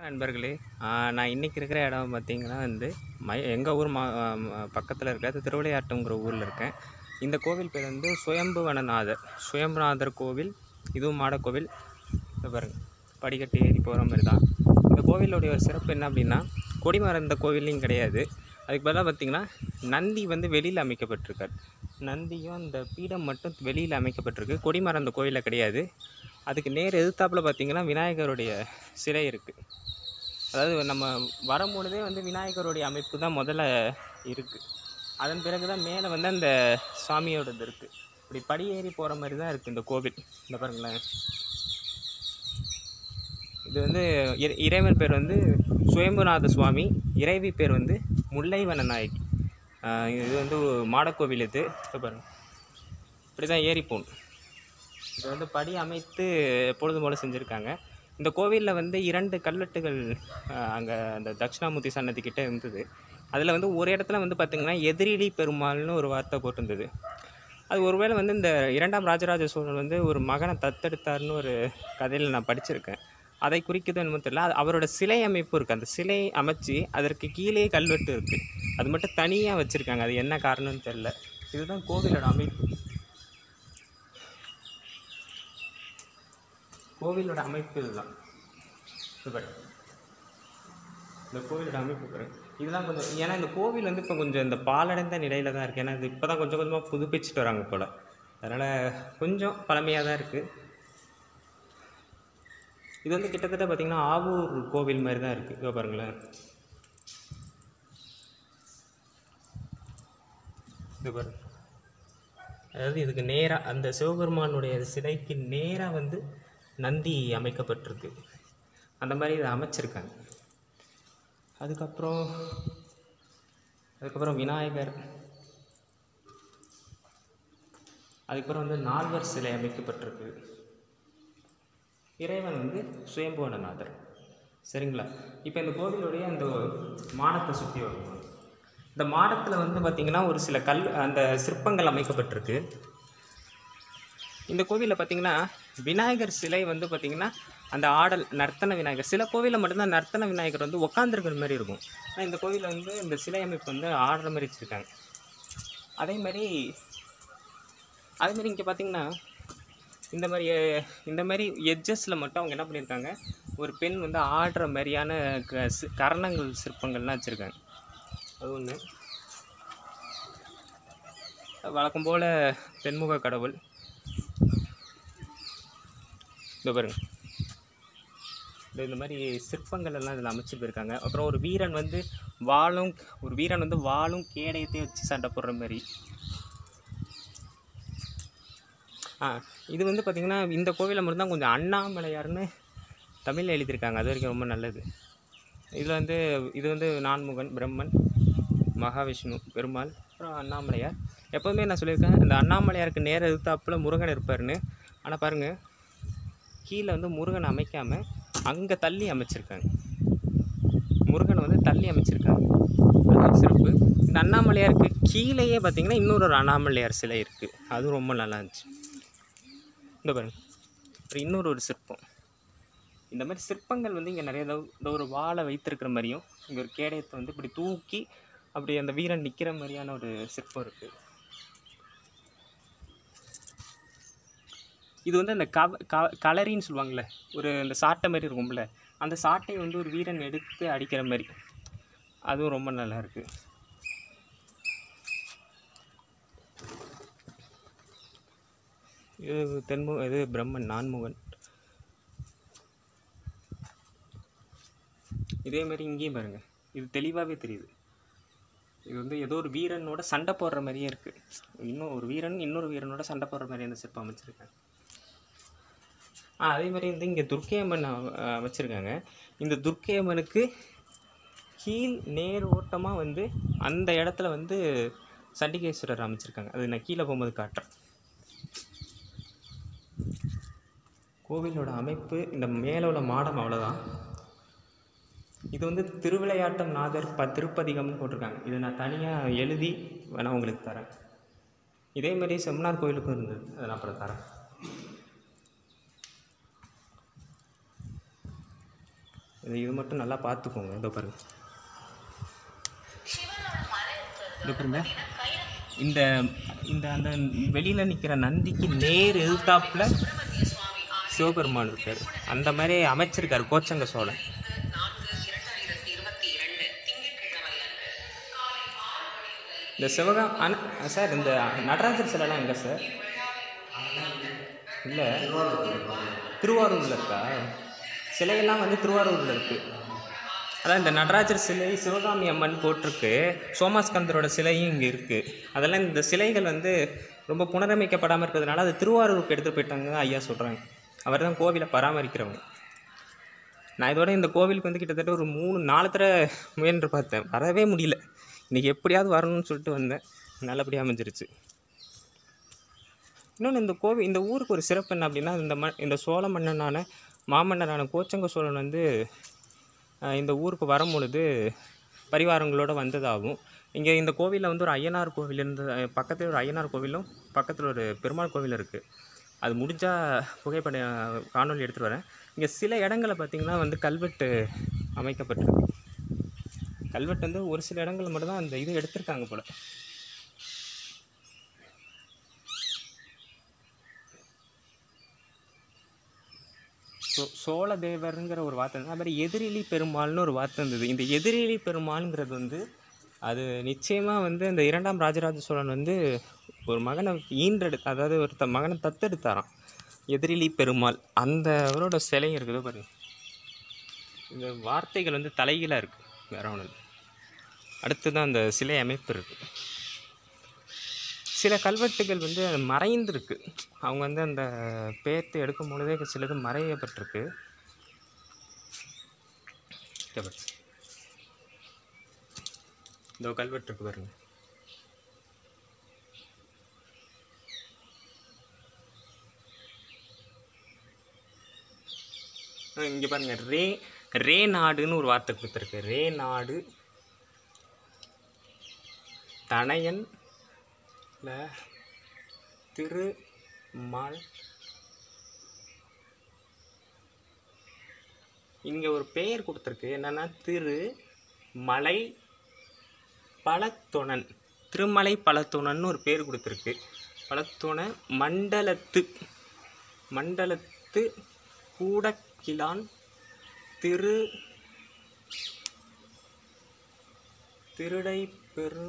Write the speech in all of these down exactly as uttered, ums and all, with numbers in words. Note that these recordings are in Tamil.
நண்பர்களே, ஆ, நான் இன்னைக்கு இருக்கிற இடம் பார்த்தீங்கன்னா வந்து மை எங்கள் ஊர் மா பக்கத்தில் இருக்கிற திருவிளையாட்டுங்கிற ஊரில் இருக்கேன். இந்த கோவில் பேர் வந்து சுயம்புவனநாதர் சுயம்புநாதர் கோவில். இதுவும் மாடக்கோவில். இதை பாருங்க, படிக்கட்டு ஏறி போகிற மாதிரி தான். இந்த கோவிலுடைய ஒரு சிறப்பு என்ன அப்படின்னா, கொடிமரம் இந்த கோவிலையும் கிடையாது. அதுக்கு பதிலாக பார்த்திங்கன்னா நந்தி வந்து வெளியில் அமைக்கப்பட்டிருக்கார். நந்தியும் அந்த பீடம் மட்டும் வெளியில் அமைக்கப்பட்டிருக்கு. கொடிமரம் அந்த கோவிலில் கிடையாது. அதுக்கு நேர் எதிர்த்தாப்பில் பார்த்திங்கன்னா விநாயகருடைய சிலை இருக்குது. அதாவது நம்ம வரும்பொழுதே வந்து விநாயகருடைய அமைப்பு தான் முதல்ல இருக்குது. அதன் பிறகு தான் மேலே வந்து அந்த சுவாமியோடது இருக்குது. இப்படி படியேறி போகிற மாதிரி தான் இருக்குது இந்த கோவில். இந்த பாருங்களேன், இது வந்து இறைவன் பேர் வந்து சுயம்புநாத சுவாமி, இறைவி பேர் வந்து முல்லைவன நாயகி. இது வந்து மாடக்கோவில். இது இப்போ பாருங்கள், இப்படி தான் ஏறி போகணும். இது வந்து படி அமைத்து பொழுது போல செஞ்சுருக்காங்க. இந்த கோவிலில் வந்து இரண்டு கல்வெட்டுகள் அங்கே அந்த தட்சிணாமூர்த்தி சன்னதிக்கிட்ட இருந்தது. அதில் வந்து ஒரு இடத்துல வந்து பார்த்திங்கன்னா எதிரிலி பெருமாள்னு ஒரு வார்த்தை போட்டிருந்தது. அது ஒருவேளை வந்து இந்த இரண்டாம் ராஜராஜ சோழன் வந்து ஒரு மகனை தத்தெடுத்தார்னு ஒரு கதையில் நான் படிச்சிருக்கேன். அதை குறிக்குது என்னமோ தெரியல. அது அவரோட சிலை அமைப்பு இருக்குது. அந்த சிலை அமைச்சு அதற்கு கீழே கல்வெட்டு இருக்குது. அது மட்டும் தனியாக வச்சுருக்காங்க. அது என்ன காரணம்னு தெரில. இதுதான் கோவிலோட அமைப்பு. கோவிலோட அமைப்பு இதுதான். இந்த கோவிலோட அமைப்பு பாருங்க. இதெல்லாம் கொஞ்சம், ஏன்னா இந்த கோவில் வந்து இப்போ கொஞ்சம் இந்த பாலடைந்த நிலையில் தான் இருக்குது. ஏன்னா இது இப்போ தான் கொஞ்சம் கொஞ்சமாக புதுப்பிச்சுட்டு வராங்க போல். அதனால் கொஞ்சம் பழமையாக தான் இருக்குது. இது வந்து கிட்டத்தட்ட பார்த்திங்கன்னா ஆவூர் கோவில் மாதிரி தான் இருக்குது. இதோ பாருங்களேன், இது பாருங்க. அதாவது இதுக்கு நேராக அந்த சிவபெருமானுடைய சிலைக்கு நேராக வந்து நந்தி அமைக்கப்பட்டிருக்கு. அந்த மாதிரி இதை அமைச்சிருக்காங்க. அதுக்கப்புறம் அதுக்கப்புறம் விநாயகர், அதுக்கப்புறம் வந்து நால்வர் சிலை அமைக்கப்பட்டிருக்கு. இறைவன் வந்து சுயம்புவனநாதர். சரிங்களா? இப்போ இந்த கோவிலுடைய அந்த மாடத்தை சுற்றி வரணும். இந்த மாடத்தில் வந்து பார்த்திங்கன்னா ஒரு சில கல் அந்த சிற்பங்கள் அமைக்கப்பட்டிருக்கு. இந்த கோவிலில் பார்த்திங்கன்னா விநாயகர் சிலை வந்து பார்த்திங்கன்னா அந்த ஆடல் நர்த்தன விநாயகர். சில கோவிலில் மட்டும்தான் நர்த்தன விநாயகர் வந்து உட்காந்துருக்கிற மாதிரி இருக்கும். ஆனால் இந்த கோவிலில் வந்து இந்த சிலை அமைப்பு வந்து ஆடுற மாதிரி வச்சுருக்காங்க. அதேமாதிரி அதேமாதிரி இங்கே பார்த்திங்கன்னா இந்த மாதிரி இந்த மாதிரி எட்ஜஸில் மட்டும் அவங்க என்ன பண்ணியிருக்காங்க, ஒரு பெண் வந்து ஆடுற மாதிரியான க கரணங்கள் சிற்பங்கள்லாம் வச்சுருக்காங்க. அது ஒன்று. வழக்கம் போல் தென்முக கடவுள். இந்த பாருங்க, இந்த மாதிரி சிற்பங்கள் எல்லாம் இதில் அமைச்சு போயிருக்காங்க. அப்புறம் ஒரு வீரன் வந்து வாளும் ஒரு வீரன் வந்து வாளும் கேடயத்தையும் வச்சு சண்டை போடுற மாதிரி. ஆ இது வந்து பார்த்திங்கன்னா இந்த கோவிலில் மட்டும்தான் கொஞ்சம் அண்ணாமலையார்னு தமிழில் எழுதியிருக்காங்க. அது வரைக்கும் ரொம்ப நல்லது. இதில் வந்து இது வந்து நான்முகன், பிரம்மன், மகாவிஷ்ணு, பெருமாள், அப்புறம் அண்ணாமலையார். எப்போதுமே நான் சொல்லியிருக்கேன், இந்த அண்ணாமலையாருக்கு நேர எதிர்த்தாப்பில் முருகன் இருப்பார்னு. ஆனால் பாருங்கள், கீழே வந்து முருகன் அமைக்காமல் அங்கே தள்ளி அமைச்சிருக்காங்க. முருகனை வந்து தள்ளி அமைச்சிருக்காங்க. அது சிறப்பு. இந்த அண்ணாமலையாருக்கு கீழேயே பார்த்திங்கன்னா இன்னொரு ஒரு அண்ணாமலையார் சிலை இருக்குது. அதுவும் ரொம்ப நல்லா இருந்துச்சு. இந்த பாருங்க, அப்புறம் இன்னொரு ஒரு சிற்பம். இந்த மாதிரி சிற்பங்கள் வந்து இங்கே நிறைய இந்த ஒரு வாழை வைத்திருக்கிற மாதிரியும், இங்கே ஒரு கேடயத்தை வந்து இப்படி தூக்கி அப்படி அந்த வீரன் நிற்கிற மாதிரியான ஒரு சிற்பம் இருக்குது. இது வந்து அந்த கவ க கலரின்னு சொல்லுவாங்கள்ல, ஒரு அந்த சாட்டை மாதிரி இருக்கும்ல, அந்த சாட்டை வந்து ஒரு வீரன் எடுத்து அடிக்கிற மாதிரி. அதுவும் ரொம்ப நல்லா இருக்குது. இது தென்மு இது பிரம்மன், நான்முகன். இதே மாதிரி இங்கேயும் பாருங்கள், இது தெளிவாகவே தெரியுது. இது வந்து ஏதோ ஒரு வீரனோட சண்டை போடுற மாதிரியே இருக்குது. இன்னும் ஒரு வீரன் இன்னொரு வீரனோட சண்டை போடுற மாதிரி அந்த சிற்பம் அமைச்சிருக்காங்க. ஆ அதே மாதிரி வந்து இங்கே துர்க்கை அம்மன் வச்சுருக்காங்க. இந்த துர்க்கை அம்மனுக்கு கீழ் நேர் ஓட்டமாக வந்து அந்த இடத்துல வந்து சண்டிகேஸ்வரர் அமைச்சிருக்காங்க. அது நான் கீழே போகும்போது காட்டுறேன். கோவிலோட அமைப்பு இந்த மேலே உள்ள மாடம் அவ்வளோதான். இது வந்து திருவிளையாட்டம் நாதர் ப திருப்பதிகம்னு போட்டிருக்காங்க. இது நான் தனியாக எழுதி வேணால் உங்களுக்கு தரேன். இதேமாரி செம்மனார் கோவிலுக்கும் இருந்தது, அதை நான் அப்புறம் தரேன். இது இது மட்டும் நல்லா பார்த்துக்கோங்க. இதோ பாருங்க, இதோ பாருங்க, இந்த இந்த அந்த வெளியில் நிற்கிற நந்திக்கு நேர் எதிர்த்தாப்புல சிவபெருமான் இருக்கார். அந்த மாதிரி அமைச்சிருக்கார் கோச்சங்க சோழன். இந்த சிவகாம் அன் சார் இந்த நடராஜர் சிலைலாம் எங்கே சார்? இல்லை, திருவாரூரில் இருக்கா? சிலையெல்லாம் வந்து திருவாரூரில் இருக்குது. அதான் இந்த நடராஜர் சிலை, சிவகாமி அம்மன் போட்டிருக்கு, சோமாஸ்கந்தரோட சிலையும் இங்கே இருக்குது. அதெல்லாம் இந்த சிலைகள் வந்து ரொம்ப புனரமைக்கப்படாமல் இருக்கிறதுனால அது திருவாரூருக்கு எடுத்துகிட்டு போயிட்டாங்க ஐயா சொல்கிறாங்க. அவர் தான் கோவிலை பராமரிக்கிறவங்க. நான் இதோட இந்த கோவிலுக்கு வந்து கிட்டத்தட்ட ஒரு மூணு நாலு தடவை முயன்று பார்த்தேன், வரவே முடியல. இன்றைக்கி எப்படியாவது வரணும்னு சொல்லிட்டு வந்தேன், நல்லபடியாக அமைஞ்சிருச்சு. இன்னொன்று, இந்த கோவில் இந்த ஊருக்கு ஒரு சிறப்பு என்ன அப்படின்னா, இந்த ம இந்த சோழ மன்னனான மாமன்னரான கோச்சங்க சோழன் வந்து இந்த ஊருக்கு வரும்பொழுது பரிவாரங்களோடு வந்ததாகவும், இங்கே இந்த கோவிலில் வந்து ஒரு ஐயனார் கோவில் இருந்த பக்கத்தில் ஒரு ஐயனார் கோவிலும் பக்கத்தில் ஒரு பெருமாள் கோவில் இருக்குது. அது முடிஞ்சால் புகைப்பட காணொலி எடுத்துகிட்டு வரேன். இங்கே சில இடங்களில் பார்த்திங்கன்னா வந்து கல்வெட்டு அமைக்கப்பட்டிருக்கு. கல்வெட்டு வந்து ஒரு சில இடங்களில் மட்டும்தான் அந்த இது எடுத்திருக்காங்க போல். சோ சோழதேவருங்கிற ஒரு வார்த்தை இருந்தது. அது மாதிரி எதிரிலி பெருமாள்னு ஒரு வார்த்தை இருந்தது. இந்த எதிரிலி பெருமாள்ங்கிறது வந்து அது நிச்சயமாக வந்து இந்த இரண்டாம் ராஜராஜ சோழன் வந்து ஒரு மகனை ஈன்றெடு அதாவது ஒரு த மகனை தத்தெடுத்தாராம், எதிரிலி பெருமாள். அந்த அவரோட சிலையும் இருக்குது பாருங்க. இந்த வார்த்தைகள் வந்து தலைகீழாக இருக்குது, வேற ஒன்று. அடுத்து தான் அந்த சிலை அமைப்பு இருக்குது. சில கல்வெட்டுகள் வந்து மறைந்துருக்கு. அவங்க வந்து அந்த பேர்த்து எடுக்கும் பொழுதே சிலது மறையப்பட்டிருக்கு. இந்த கல்வெட்டு இருக்கு பாருங்க. இங்கே பாருங்க, ரே ரே நாடுன்னு ஒரு வார்த்தை கொடுத்துருக்கு. ரே நாடு தனையன் திருமால். இங்கே ஒரு பெயர் கொடுத்துருக்கு, என்னன்னா திரு மலை பலத்தொணன். திருமலை பலத்தொணன் ஒரு பேர் கொடுத்துருக்கு. பலத்தொண மண்டலத்து மண்டலத்து கூடக்கிலான் திரு திருடை பெரு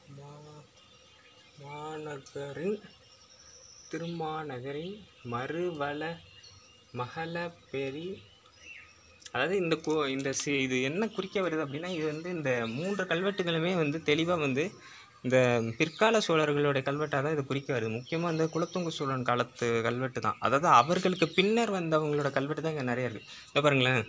மாநகரின் திருமாநகரின் மறுவள மகள பெரி. அதாவது இந்த கோ இந்த சி இது என்ன குறிக்க வருது அப்படின்னா, இது வந்து இந்த மூன்று கல்வெட்டுகளுமே வந்து தெளிவாக வந்து இந்த பிற்கால சோழர்களுடைய கல்வெட்டாக தான் இது குறிக்க வருது. முக்கியமாக இந்த குலோத்துங்க சோழன் காலத்து கல்வெட்டு தான். அதாவது அவர்களுக்கு பின்னர் வந்தவங்களோட கல்வெட்டு தான் இங்கே நிறைய இருக்குது. இதை பாருங்களேன்,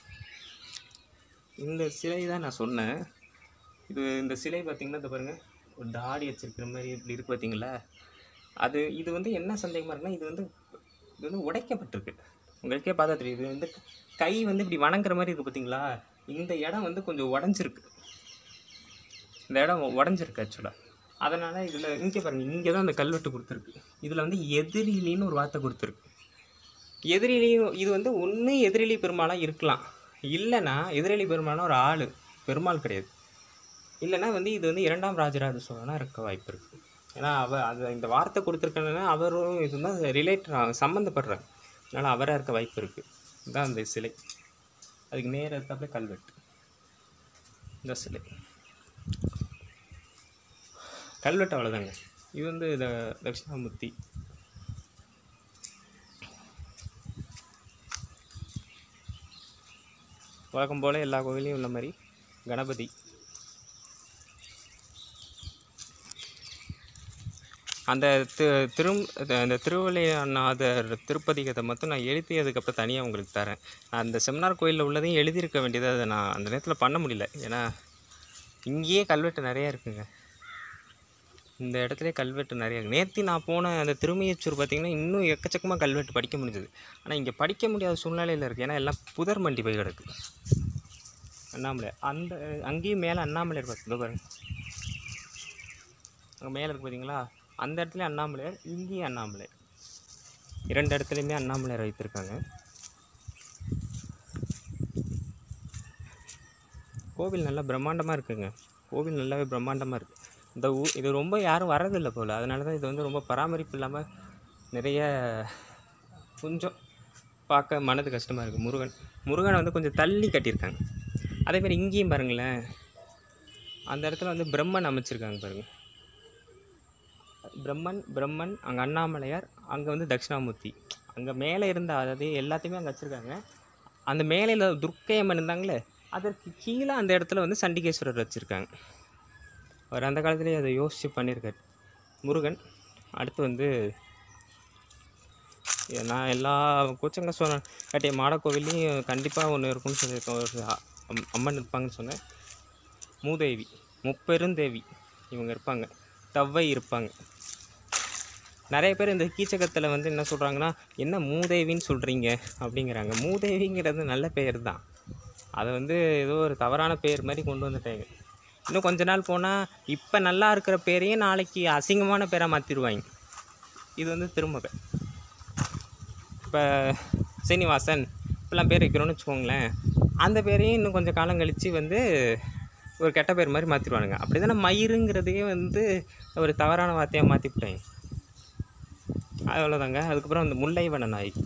இந்த சிலை தான் நான் சொன்னேன். இது இந்த சிலை பார்த்திங்கன்னா இந்த பாருங்கள், ஒரு தாடி வச்சிருக்கிற மாதிரி இப்படி இருக்குது பார்த்தீங்களா? அது இது வந்து என்ன சந்தேகமாக இருக்குன்னா, இது வந்து இது வந்து உடைக்கப்பட்டிருக்கு. உங்களுக்கே பார்த்தா தெரியுது. இது வந்து கை வந்து இப்படி வணங்குற மாதிரி இருக்குது பார்த்தீங்களா? இந்த இடம் வந்து கொஞ்சம் உடஞ்சிருக்கு. இந்த இடம் உடஞ்சிருக்கு ஆக்சுவலாக. அதனால் இதில் இங்கே பாருங்கள், இங்கே தான் அந்த கல்வெட்டு கொடுத்துருக்கு. இதில் வந்து எதிரிலின்னு ஒரு வார்த்தை கொடுத்துருக்கு. எதிரிலியும் இது வந்து ஒன்று எதிரிலி பெருமாளாக இருக்கலாம், இல்லைன்னா எதிரிலி பெருமாள்னா ஒரு ஆள், பெருமாள் கிடையாது. இல்லைன்னா வந்து இது வந்து இரண்டாம் ராஜராஜ சோழனாக இருக்க வாய்ப்பு இருக்குது. ஏன்னா அவ அது இந்த வார்த்தை கொடுத்துருக்கணுன்னா அவரும் இது தான் ரிலேட்டட் சம்மந்தப்படுறாங்க. அதனால் அவராக இருக்க வாய்ப்பு இருக்குது. இதுதான் அந்த சிலை. அதுக்கு நேர எடுத்தாப்புல கல்வெட்டு. இந்த சிலை கல்வெட்டு அவ்வளோதாங்க. இது வந்து இந்த தட்சிணாமூர்த்தி. வழக்கம் போல் எல்லா கோவிலையும் உள்ள மாதிரி கணபதி. அந்த திரும் அந்த திருவள்ளையநாதர் திருப்பதிகத்தை மட்டும் நான் எழுதியதுக்கப்புறம் தனியாக உங்களுக்கு தரேன். அந்த செமினார் கோயிலில் உள்ளதையும் எழுதியிருக்க வேண்டியதை அதை நான் அந்த நேரத்தில் பண்ண முடியல. ஏன்னா இங்கேயே கல்வெட்டு நிறையா இருக்குங்க. இந்த இடத்துல கல்வெட்டு நிறையா இருக்குது. நேற்று நான் போன அந்த திருமையச்சூர் பார்த்திங்கன்னா இன்னும் எக்கச்சக்கமாக கல்வெட்டு படிக்க முடிஞ்சது. ஆனால் இங்கே படிக்க முடியாத சூழ்நிலையில் இருக்குது. ஏன்னா எல்லாம் புதர் மண்டி போய் கிடக்கு. அண்ணாமலை அந்த அங்கேயும் மேலே அண்ணாமலை இருப்பாங்க பாருங்க, அங்கே மேலே இருக்குது பார்த்தீங்களா? அந்த இடத்துல அண்ணாமலையார், இங்கேயும் அண்ணாமலையார், இரண்டு இடத்துலையுமே அண்ணாமலையார் வைத்திருக்காங்க. கோவில் நல்லா பிரம்மாண்டமாக இருக்குங்க. கோவில் நல்லாவே பிரம்மாண்டமாக இருக்குது. இந்த ஊ இது ரொம்ப யாரும் வரதில்லை போல், அதனால தான் இது வந்து ரொம்ப பராமரிப்பு இல்லாமல் நிறைய கொஞ்சம் பார்க்க மனது கஷ்டமாக இருக்குது. முருகன் முருகனை வந்து கொஞ்சம் தள்ளி கட்டியிருக்காங்க. அதேமாதிரி இங்கேயும் பாருங்களேன், அந்த இடத்துல வந்து பிரம்மன் அமைச்சிருக்காங்க பாருங்கள். பிரம்மன் பிரம்மன் அங்கே அண்ணாமலையார், அங்கே வந்து தட்சிணாமூர்த்தி. அங்கே மேலே இருந்த அதாவது எல்லாத்தையுமே அங்கே வச்சுருக்காங்க. அந்த மேலே துர்க்கை அம்மன் இருந்தாங்களே, அதற்கு கீழே அந்த இடத்துல வந்து சண்டிகேஸ்வரர் வச்சுருக்காங்க. அவர் அந்த காலத்துலேயே அதை யோசித்து பண்ணியிருக்காரு முருகன். அடுத்து வந்து நான் எல்லா கோச்சங்க சோழன் கட்டிய மாட கோவில்லையும் கண்டிப்பாக ஒன்று இருக்குன்னு சொல்லியிருக்கேன். ஒரு அம் அம்மன் இருப்பாங்கன்னு சொன்னேன். மூதேவி, முப்பெருந்தேவி இவங்க இருப்பாங்க. தவ்வை இருப்பாங்க. நிறைய பேர் இந்த கீச்சகத்தில் வந்து என்ன சொல்கிறாங்கன்னா, என்ன மூதேவின்னு சொல்கிறீங்க அப்படிங்கிறாங்க. மூதேவிங்கிறது நல்ல பெயர் தான், அதை வந்து ஏதோ ஒரு தவறான பெயர் மாதிரி கொண்டு வந்துட்டாங்க. இன்னும் கொஞ்ச நாள் போனால் இப்போ நல்லா இருக்கிற பேரையும் நாளைக்கு அசிங்கமான பேராக மாற்றிடுவாங்க. இது வந்து திருமகை. இப்போ சீனிவாசன் இப்பெல்லாம் பேர் வைக்கிறோன்னு வச்சுக்கோங்களேன், அந்த பேரையும் இன்னும் கொஞ்சம் காலம் கழித்து வந்து ஒரு கெட்ட பேர் மாதிரி மாற்றிடுவானுங்க. அப்படி தானே மயிருங்கிறதையே வந்து ஒரு தவறான வார்த்தையாக மாற்றிவிட்டாங்க. அவ்வளோதாங்க. அதுக்கப்புறம் இந்த முல்லைவன நாயகி.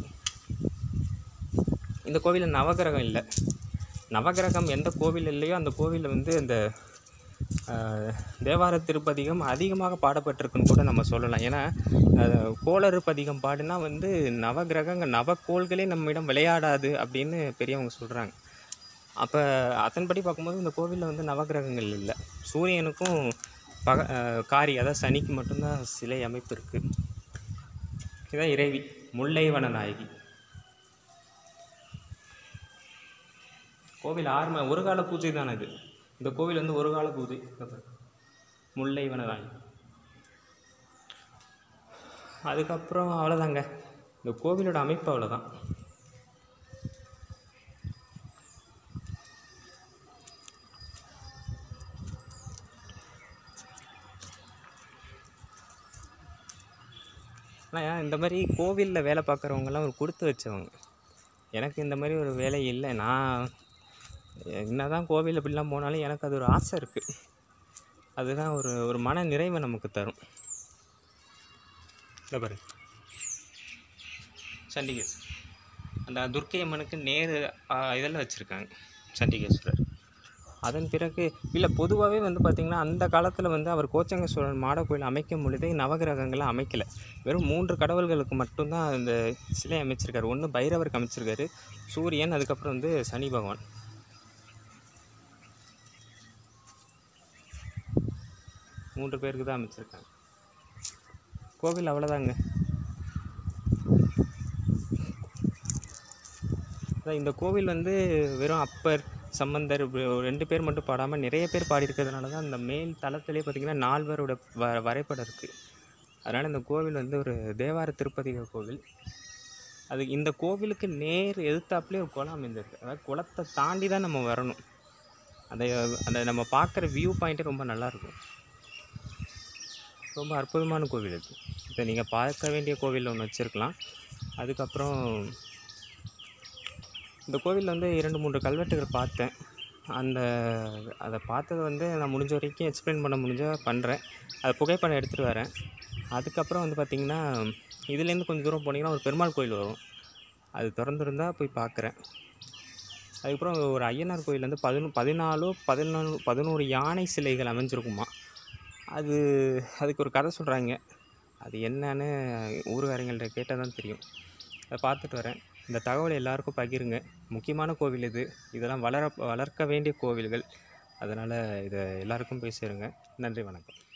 இந்த கோவிலில் நவகிரகம் இல்லை. நவகிரகம் எந்த கோவில் இல்லையோ அந்த கோவிலில் வந்து இந்த தேவார திருப்பதிகம் அதிகமாக பாடப்பட்டிருக்குன்னு கூட நம்ம சொல்லலாம். ஏன்னா கோளறு பதிகம் பாடுனா வந்து நவகிரகங்க நவக்கோள்களே நம்மிடம் விளையாடாது அப்படின்னு பெரியவங்க சொல்கிறாங்க. அப்போ அதன்படி பார்க்கும்போது இந்த கோவிலில் வந்து நவகிரகங்கள் இல்லை. சூரியனுக்கும் பக காரி அதாவது சனிக்கு மட்டும்தான் சிலை அமைப்பு இருக்குது. இதுதான் இறைவி முல்லைவன நாயகி. கோவில் ஆறு ஒரு கால பூஜை தானே இது. இந்த கோவில் வந்து ஒரு கால பூஜை. முல்லைவன நாயகி. அதுக்கப்புறம் அவ்வளோதாங்க. இந்த கோவிலோட அமைப்பு அவ்வளோதான். ஆனால் இந்த மாதிரி கோவிலில் வேலை பார்க்குறவங்கெல்லாம் ஒரு கொடுத்து வச்சவங்க. எனக்கு இந்த மாதிரி ஒரு வேலை இல்லை. நான் என்ன தான் கோவில் அப்படிலாம் போனாலும் எனக்கு அது ஒரு ஆசை இருக்குது. அதுதான் ஒரு ஒரு மன நிறைவை நமக்கு தரும். இல்லை பாரு, சண்டிகேஸ்வரர் அந்த துர்க்கை அம்மனுக்கு நேரு இதெல்லாம் வச்சுருக்காங்க சண்டிகேஸ்வரர். அதன் பிறகு இல்லை பொதுவாகவே வந்து பார்த்திங்கன்னா அந்த காலத்தில் வந்து அவர் கோச்சங்க சோழன் மாட கோயில் அமைக்கும் பொழுதே நவகிரகங்களை அமைக்கலை. வெறும் மூன்று கடவுள்களுக்கு மட்டும்தான் அந்த சிலை அமைச்சிருக்காரு. ஒன்று பைரவருக்கு அமைச்சிருக்காரு, சூரியன், அதுக்கப்புறம் வந்து சனி பகவான். மூன்று பேருக்கு தான் அமைச்சிருக்காங்க. கோவில் அவ்வளோதாங்க. இந்த கோவில் வந்து வெறும் அப்பர் சம்பந்தர் ரெண்டு பேர் மட்டும் பாடாமல் நிறைய பேர் பாடியிருக்கிறதுனால தான் அந்த மேல் தளத்திலே பார்த்திங்கன்னா நால்வரோட வ வரைபடம் இருக்குது. அதனால் இந்த கோவில் வந்து ஒரு தேவார திருப்பதிக கோவில். அது இந்த கோவிலுக்கு நேர் எதிர்த்தாப்புலேயே ஒரு குளம் அமைந்திருக்கு. அதாவது குளத்தை தாண்டி தான் நம்ம வரணும். அதை அந்த நம்ம பார்க்குற வியூ பாயிண்ட்டே ரொம்ப நல்லாயிருக்கும். ரொம்ப அற்புதமான கோவில் இது. இதை நீங்கள் பார்க்க வேண்டிய கோவில் ஒன்று வச்சுருக்கலாம். அதுக்கப்புறம் இந்த கோவிலில் வந்து இரண்டு மூன்று கல்வெட்டுகள் பார்த்தேன். அந்த அதை பார்த்தது வந்து நான் முடிஞ்ச வரைக்கும் எக்ஸ்பிளைன் பண்ண முடிஞ்சால் பண்ணுறேன். அதை புகைப்படம் எடுத்துகிட்டு வரேன். அதுக்கப்புறம் வந்து பார்த்திங்கன்னா இதுலேருந்து கொஞ்சம் தூரம் போனீங்கன்னா ஒரு பெருமாள் கோயில் வரும். அது திறந்துருந்தால் போய் பார்க்குறேன். அதுக்கப்புறம் ஒரு ஐயனார் கோயில் வந்து பதினொ பதினாலோ பதினொன்று பதினோரு யானை சிலைகள் அமைஞ்சிருக்குமா. அது அதுக்கு ஒரு கதை சொல்கிறாங்க. அது என்னன்னு ஊர்காரங்கள்ட்ட கேட்டால் தான் தெரியும். அதை பார்த்துட்டு வரேன். இந்த தகவலை எல்லாருக்கும் பகிருங்க. முக்கியமான கோவில் இது. இதெல்லாம் வளர வளர்க்க வேண்டிய கோவில்கள். அதனால் இதை எல்லாருக்கும் போய் சேருங்க. நன்றி, வணக்கம்.